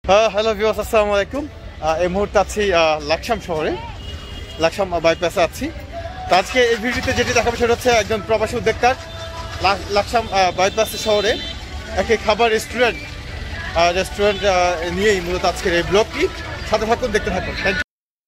Hello viewers, আসসালামু আলাইকুম। এই মুহূর্তে আছি লাকসাম শহরে, লাকসাম বাইপাসে আছি। তো আজকে এই ভিডিওতে যেটি দেখাবো সেটা হচ্ছে একজন প্রবাসী উদ্যোক্তার লাকসাম বাইপাস শহরে একটি খাবার রেস্টুরেন্ট নিয়েই মূলত আজকের এই ব্লগটি। সাথে থাকুন, দেখতে থাকুন। Thank you.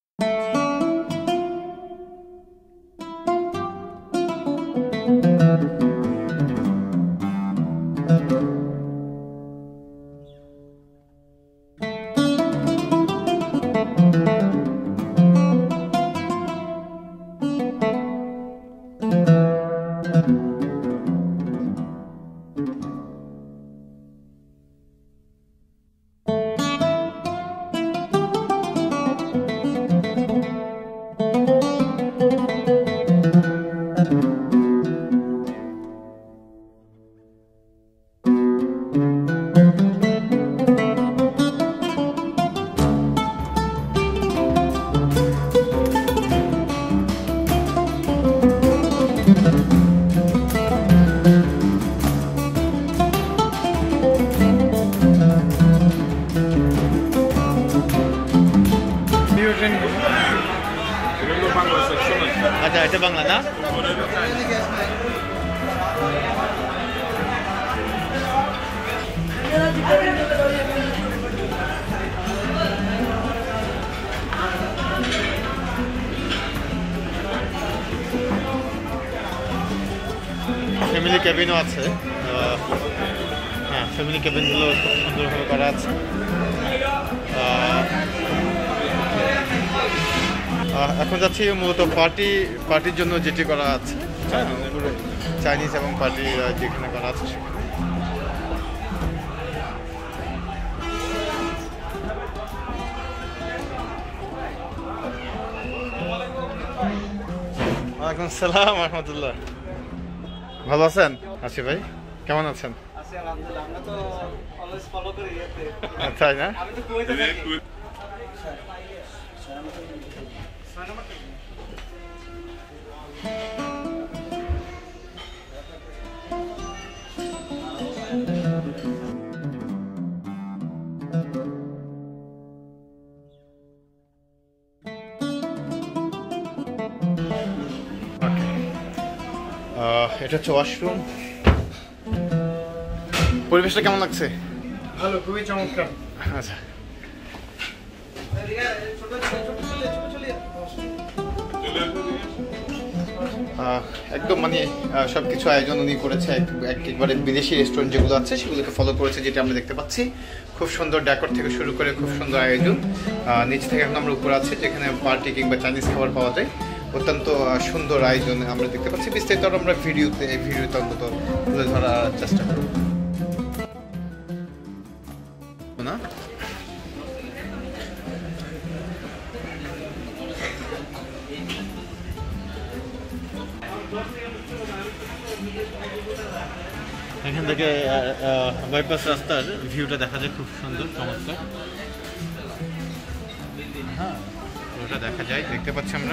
আচ্ছা, এটা বাংলা না? ফ্যামিলি ক্যাবিনও আছে। হ্যাঁ, ফ্যামিলি ক্যাবিনগুলো খুব সুন্দরভাবে করা আছে। এখন যাচ্ছি মূলত পার্টির জন্য যেটি করা আছে, চাইনিজ এবং পার্টি যেখানে করা আছে সেখানে। ওয়ালাইকুম আসসালাম রহমতুল্লাহ। ভালো আছেন? আছি ভাই, কেমন আছেন? তাই না? এটা হচ্ছে ওয়াশরুম। পরিবেশটা কেমন লাগছে? ভালো, খুবই চমৎকার। আচ্ছা, একদম মানে সবকিছু আয়োজন উনি করেছে। একবারে বিদেশি রেস্টুরেন্ট যেগুলো আছে সেগুলোকে ফলো করেছে, যেটা আমরা দেখতে পাচ্ছি। খুব সুন্দর ডেকোর থেকে শুরু করে খুব সুন্দর আয়োজন। নিচ থেকে এখন আমরা উপরে আছি, যেখানে পার্টি কিংবা চাইনিজ খাবার পাওয়া যায়। অত্যন্ত সুন্দর আয়োজন আমরা দেখতে পাচ্ছি। বিস্তারিত আমরা ভিডিওতে অন্তত তুলে ধরার চেষ্টা করব না। এখান থেকে বাইপাস রাস্তার ভিউটা দেখা যায়, খুব সুন্দর চমৎকার। হ্যাঁ, ওটা দেখা যায়, দেখতে পাচ্ছি আমরা।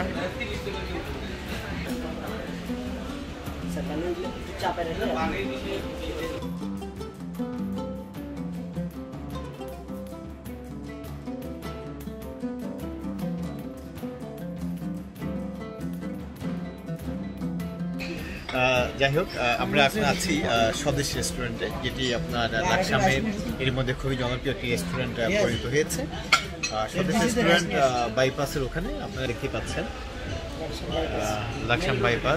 যাই হোক, আমরা এখন আছি স্বদেশ রেস্টুরেন্টে, যেটি আপনার লাকসামে এর মধ্যে খুবই জনপ্রিয় একটি রেস্টুরেন্ট পরিণত হয়েছে। স্বদেশ রেস্টুরেন্ট বাইপাসের ওখানে আপনারা দেখতে পাচ্ছেন, লাকসাম বাইপাস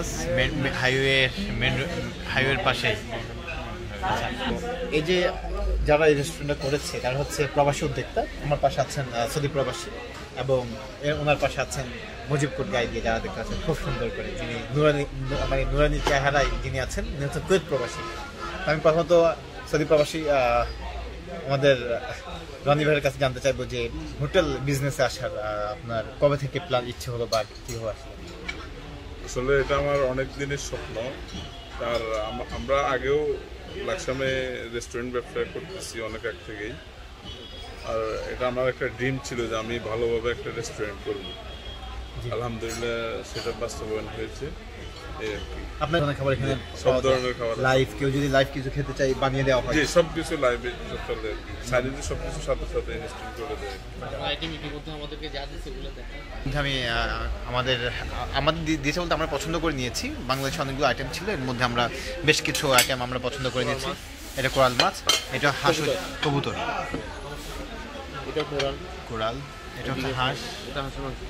হাইওয়ের পাশে। এই যে যারা এই রেস্টুরেন্টটা করেছে তারা হচ্ছে প্রবাসী উদ্যোক্তা। আমার পাশে আছেন সৌদি প্রবাসী, এবং ওনার পাশে আছেন মুজিবপুর গায়ে দিয়ে যারা দেখতে পাচ্ছেন খুব সুন্দর করে, যিনি নুরানি চেহারায় যিনি আছেন, উনি হচ্ছেন কুয়েত প্রবাসী। আমি প্রথমত সৌদি প্রবাসী আমাদের রনি ভাইয়ের কাছে জানতে চাইবো যে হোটেল বিজনেসে আসার আপনার কবে থেকে প্ল্যান, ইচ্ছে হলো বা কীভাবে আসলো? আসলে এটা আমার অনেক দিনের স্বপ্ন। আর আমরা আগেও লাকসামে রেস্টুরেন্ট ব্যবসা করতেছি অনেক আগ থেকেই। আর এটা আমার একটা ড্রিম ছিল যে আমি ভালোভাবে একটা রেস্টুরেন্ট করব। আলহামদুলিল্লাহ সেটা বাস্তবায়ন হয়েছে। এই আর কি। আপনার ধরনের খাবার এখানে সব ধরনের খাবার আছে। লাইভ কেউ যদি লাইভ কিছু খেতে চাই বানিয়ে দেওয়া হয়? জি, সবকিছু লাইভে চলে দেয় আর কি। চাইনিজে সবকিছু সাথে সাথে ইনস্টল করে দেয়। আইটেম ইতিমধ্যে আমাদেরকে যা দিচ্ছে ওগুলো দেখেন। আমি আমাদের দিয়েছে বলতে আমরা পছন্দ করে নিয়েছি। বাংলাদেশে অনেকগুলো আইটেম ছিল, এর মধ্যে আমরা বেশ কিছু আইটেম আমরা পছন্দ করে নিয়েছি। এটা কোরাল মাছ, এটা হাঁস, কবুতর, এটা কোরাল, এটা হচ্ছে হাঁস, এটা হাঁসের মাংস,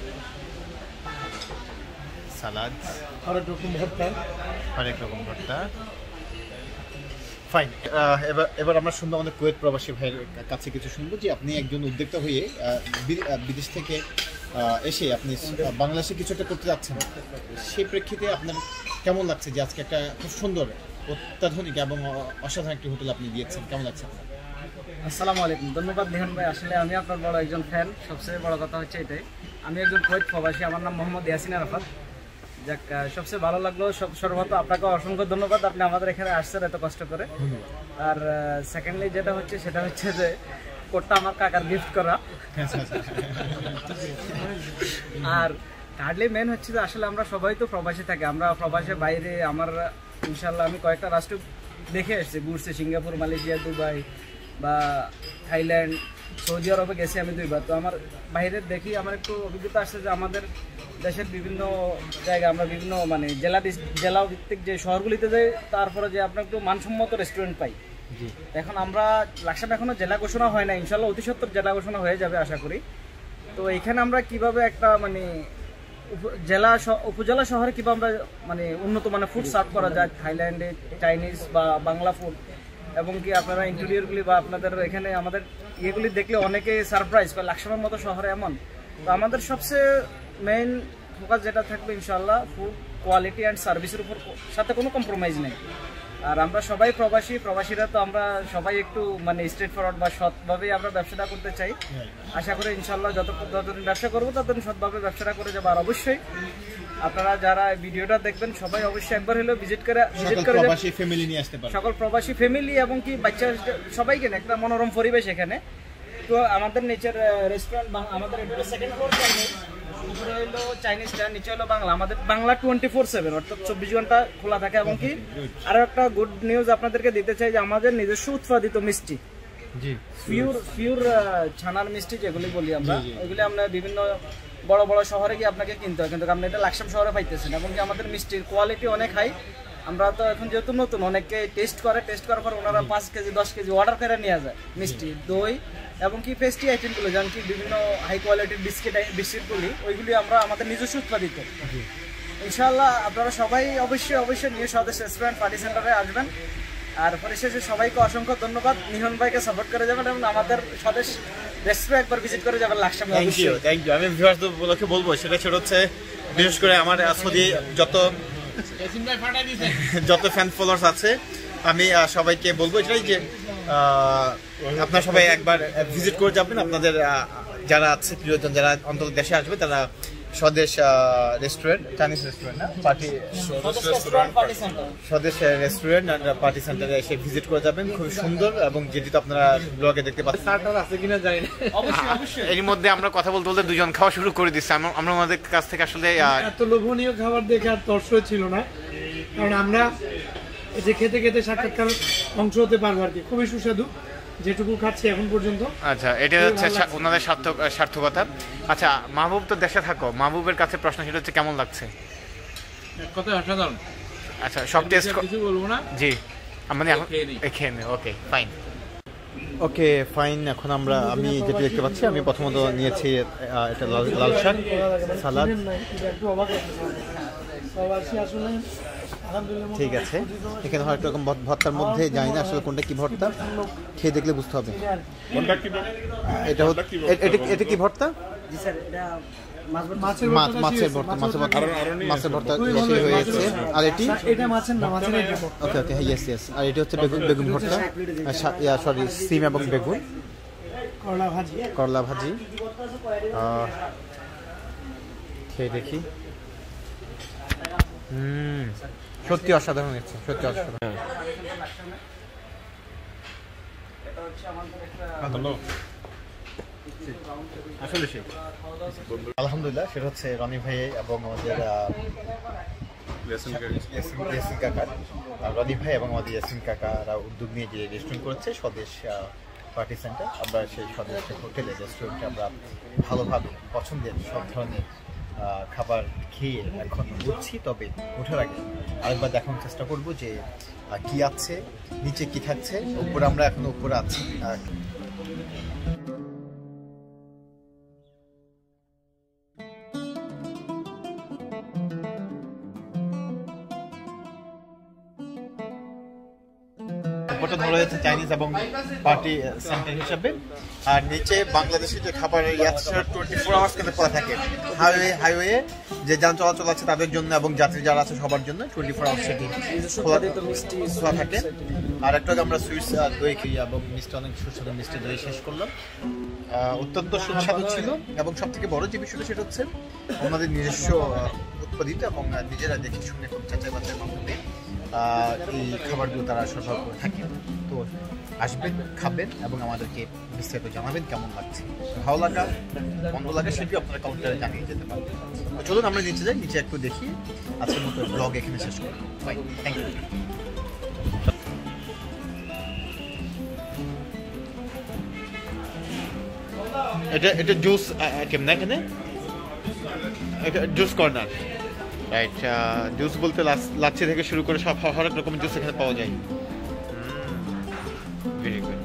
সালাদ, হরেক রকম ভর্তা। হরেক রকম ভর্তা। ফাইন। এবার আমরা শুনবো আমাদের কুয়েত প্রবাসী ভাইয়ের কাছে কিছু শুনবো যে আপনি একজন উদ্যোক্তা হয়ে বিদেশ থেকে এসে আপনি বাংলাদেশে কিছু একটা করতে যাচ্ছেন, সেই প্রেক্ষিতে আপনার কেমন লাগছে যে আজকে একটা খুব সুন্দর অত্যাধুনিক এবং অসাধারণ একটি হোটেল আপনি দিয়েছেন, কেমন লাগছে আপনার? আসসালামু আলাইকুম। ধন্যবাদ নিহান ভাই। আসলে আমি আপনার বড় একজন ফ্যান। সবচেয়ে বড় কথা হচ্ছে এটাই, আমি একজন কুয়েত প্রবাসী, আমার নাম মোহাম্মদ ইয়াসিন আরাফাত। যাক, সবচেয়ে ভালো লাগলো সর্বপ্রথম আপনাকে অসংখ্য ধন্যবাদ, আপনি আমাদের এখানে আসছেন এত কষ্ট করে। আর সেকেন্ডলি যেটা হচ্ছে সেটা হচ্ছে যে কোটটা আমার কাকার গিফট করা। আর থার্ডলি মেন হচ্ছে যে আসলে আমরা সবাই তো প্রবাসী থাকি, আমরা প্রবাসের বাইরে আমার ইনশাল্লাহ আমি কয়েকটা রাষ্ট্র দেখে এসেছি, ঘুরছি, সিঙ্গাপুর, মালয়েশিয়া, দুবাই বা থাইল্যান্ড, সৌদি আরবে গেছি আমি 2 বার। তো আমার বাইরের দেখি আমার একটু অভিজ্ঞতা আসছে যে আমাদের দেশের বিভিন্ন জায়গায় আমরা বিভিন্ন মানে জেলা ভিত্তিক যে শহরগুলিতে যাই, তারপরে যে আপনার একটু মানসম্মত রেস্টুরেন্ট পাই। এখন আমরা লাকসামে এখনো জেলা ঘোষণা হয় না, ইনশাল্লাহ অতি সত্বর জেলা ঘোষণা হয়ে যাবে আশা করি। তো এখানে আমরা কিভাবে একটা মানে উপজেলা শহরে কিভাবে আমরা মানে উন্নত মানের ফুড সার্ভ করা যায়, থাইল্যান্ডে চাইনিজ বা বাংলা ফুড, এবং কি আপনারা ইন্টেরিয়রগুলি বা আপনাদের এখানে আমাদের ইয়েগুলি দেখলে অনেকে সারপ্রাইজ করে, লাকসামের মতো শহরে এমন। তো আমাদের সবচেয়ে মেইন ফোকাস যেটা থাকবে ইনশাআল্লাহ ফুড কোয়ালিটি অ্যান্ড সার্ভিসের উপর, সাথে কোনো কম্প্রোমাইজ নেই। আর আমরা সবাই প্রবাসীরা তো আমরা সবাই একটু মানে স্ট্রেট ফরওয়ার্ড বা সৎভাবেই আমরা ব্যবসাটা করতে চাই। আশা করি ইনশাআল্লাহ যতদিন ব্যবসা করবো ততদিন সৎভাবে ব্যবসাটা করে যাবো। আর অবশ্যই আপনারা যারা ভিডিওটা দেখবেন সবাই অবশ্যই একবার হলেও ভিজিট করে প্রবাসী ফ্যামিলি নিয়ে আসতে পারেন, সকল প্রবাসী ফ্যামিলি এবং কি বাচ্চা সবাইকে একটা মনোরম পরিবেশ এখানে। তো আমাদের নিচের রেস্টুরেন্ট, আমাদের সেকেন্ড ফ্লোর উপরে হলো চাইনিজটা, নিচে হলো বাংলা। আমাদের বাংলা 24/7 অর্থাৎ 24 ঘন্টা খোলা থাকে। এবং কি আরো একটা গুড নিউজ আপনাদেরকে দিতে চাই যে আমাদের নিজস্ব উৎপাদিত মিষ্টি, পিওর ছানার মিষ্টি যেগুলি বলি আমরা, ওইগুলি আমরা বিভিন্ন বড় বড় শহরে গিয়ে আপনাকে কিনতে হয়, কিন্তু আপনি এটা লাকসাম শহরে পাইতেছেন। এবং কি আমাদের মিষ্টির কোয়ালিটি অনেক হাই। আমরা তো এখন যেহেতু নতুন, অনেকে টেস্ট করার পর ওনারা 5 কেজি 10 কেজি অর্ডার করে নিয়ে যায় মিষ্টি, দই এবং কি পেস্ট্রি আইটেমগুলো, যেমন কি বিভিন্ন হাই কোয়ালিটির বিস্কিটগুলি, ওইগুলি আমরা আমাদের নিজস্ব উৎপাদিত। ইনশাআল্লাহ আপনারা সবাই অবশ্যই নিউ স্বদেশ রেস্টুরেন্ট পার্টি সেন্টারে আসবেন। আর পরিশেষে সবাইকে অসংখ্য ধন্যবাদ, নিহন ভাইকে সাপোর্ট করে যাবেন এবং আমাদের স্বদেশ রেস্টুরেন্ট একবার ভিজিট করে যাবেন লাকসামে। Thank you. আমি ভিউয়ার্সদের উপলক্ষে বলবো সেটা হচ্ছে বিশেষ করে আমার সৌদি যত ফ্যান ফলোয়ার্স আছে, আমি সবাইকে বলবো এটাই যে আপনারা সবাই একবার ভিজিট করে যাবেন। আপনাদের যারা আছে প্রিয়জন, যারা অন্তত দেশে আসবে, তারা স্বদেশ রেস্টুরেন্ট, চাইনিজ রেস্টুরেন্ট না party, Swadesh restaurant and party সেন্টারে এসে ভিজিট করে যাবেন। খুব সুন্দর, এবং যেটি তো আপনারা ব্লগে দেখতে পাচ্ছেন। এর মধ্যে আমরা কথা বলতে বলতে 2 জন খাওয়া শুরু করে দিচ্ছি। আমরা আমাদের কাছ থেকে আসলে এত লোভনীয় খাবার দেখে আর তর্স ছিল না, কারণ আমরা যে খেতে খেতে সাক্ষাৎকার অংশ হতে পারবো আর কি। খুবই সুস্বাদু যেটুকু খাচ্ছি এখন পর্যন্ত। আচ্ছা, এটা হচ্ছে ওনাদের সার্থকতা। আচ্ছা, মাহবুব তো দেশে থাকো, মাহবুবের কাছে প্রশ্ন সেটা হচ্ছে কেমন লাগছে? কথা অসাধারণ। আচ্ছা, সব টেস্ট কিছু বলবো না। জি, আমাদের এখন খেয়ে নেই। Okay fine. এখন আমি যেটা দেখতে পাচ্ছি, আমি প্রথমত নিয়েছি এটা লাল শাক, সালাদ। ঠিক আছে, এখানে হয়তো এরকম ভর্তার মধ্যে জানি না আসলে কোনটা কি ভর্তা, খেয়ে দেখলে বুঝতে হবে। এটা কি ভর্তা? মাছের ভর্তা হয়েছে। আর এটি ওকে ইয়েস। আর এটি হচ্ছে বেগুন ভর্তা, সরি সিম এবং বেগুন, করলা ভাজি। খেয়ে দেখি। সত্যি অসাধারণ হচ্ছে, সত্যি অসাধারণ। আলহামদুলিল্লাহ, সেটা হচ্ছে রনি ভাই এবং আমাদের ইয়াসিন কাকার, রনি ভাই এবং আমাদের ইয়াসিন কাকারা উদ্যোগ নিয়ে যে রেস্টুরেন্ট করেছে স্বদেশ পার্টি সেন্টার। আমরা সেই স্বদেশ হোটেলে রেস্টুরেন্টে আমরা ভালোভাবে পছন্দের সব ধরনের খাবার খেয়ে এখন উঠছি। তবে ওঠার আগে আরেকবার দেখানোর চেষ্টা করব যে কি আছে, নিচে কি থাকছে। উপরে আমরা এখন উপরে আছি। উপরটা ধরা হয়েছে চাইনিজ এবং পার্টি সেন্টার হিসাবে, আর নিচে বাংলাদেশের যে খাবারের 24 আওয়ার্স কিন্তু খোলা থাকে। হাইওয়ে যে যান চলাচল আছে তাদের জন্য এবং যাত্রী যারা আছে সবার জন্য 24 আওয়ার্স সেটি খোলা থাকে। আর একটু আগে আমরা সুইটস দই খেয়ে এবং মিষ্টি, অনেক সুস্বাদু মিষ্টি দই শেষ করলাম। অত্যন্ত সুস্বাদু ছিল এবং সব থেকে বড় যে বিষয়টা সেটা হচ্ছে আমাদের নিজস্ব উৎপাদিত এবং নিজেরা দেখে শুনে খুব যাচাই বাছাইয়ের মাধ্যমে এই খাবারগুলো তারা সরবরাহ করে থাকে। তো আসবেন, খাবেন এবং আমাদেরকে বিস্তারিত জানাবেন কেমন লাগছে। ভালো লাগা মন্দ লাগা সেটি আপনারা কাউন্টারে জানিয়ে যেতে পারবেন। তো চলুন আমরা নিচে যাই, নিচে একটু দেখি। আজকের মতো ব্লগ এখানে শেষ করব। Bye, thank you. এটা জুস আইটেম না এখানে, এটা জুস কর্নার, রাইট। জুস বলতে লাচ্ছি থেকে শুরু করে সব হরেক রকমের জুস এখানে পাওয়া যায়। Very good.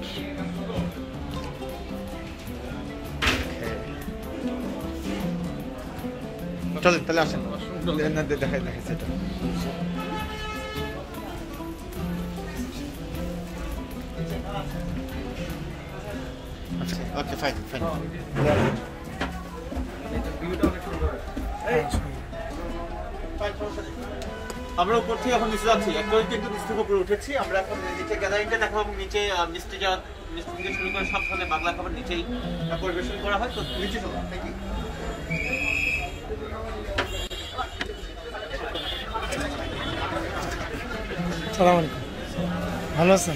চলেন তাহলে আসেন, দেখাই সেটা। আচ্ছা, ওকে, ফাইন ফাইন। আমরা উপর থেকে এখন নিচে যাচ্ছি, একবার কিন্তু নিচ থেকে উপরে উঠেছি। আমরা এখন নিচে গ্যাদারিংটা দেখাবো এবং নিচে মিষ্টি থেকে শুরু করে সব ধরনের বাংলা খাবার নিচেই পরিবেশন করা হয়। তো নিচে চলো। Thank you. সালাম আলাইকুম, ভালো আছেন?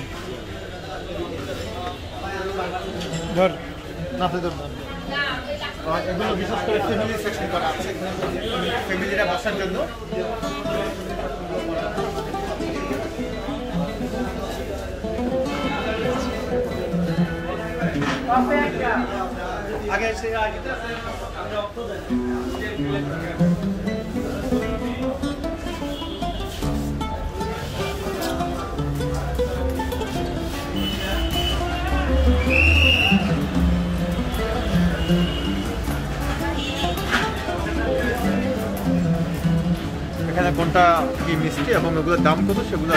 ধর না, আপনি ধরুন। এগুলো বিশেষ করে ফ্যামিলি সেকশন করা আছে, ফ্যামিলিরা বসার জন্য। আগে এসে আগে এখানে কোনটা কি মিষ্টি এবং ওগুলোর দাম কত সেগুলো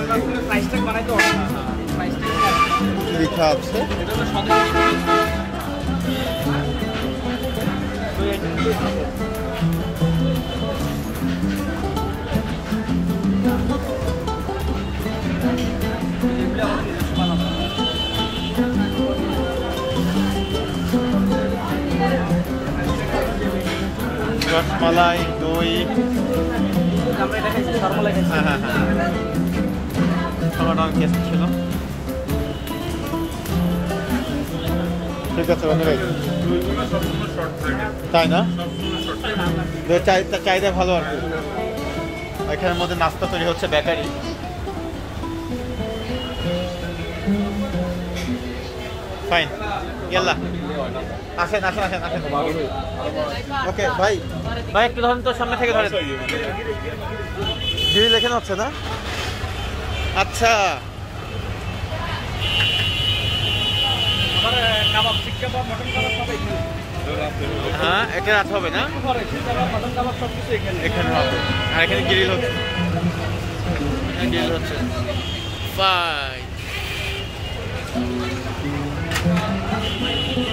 লেখা আছে। রসমালাই, দই, হ্যাঁ, আমার কেস ছিল। ঠিক আছে, তাই না? চাহিদা ভালো আর কি। এখানের মধ্যে নাস্তা তৈরি হচ্ছে, বেকারি। ফাইন, ইয়াল্লা আসেন আসেন আসেন আসেন। ওকে ভাই, ভাই একটু ধরেন তো, সামনে থেকে ধরেন। গ্রিল এখানে হচ্ছে না? আচ্ছা, হ্যাঁ, এটা রাত হবে না? এখানে হবে। আর এখানে গ্রিল হচ্ছে, গ্রিল হচ্ছে। ফাইন।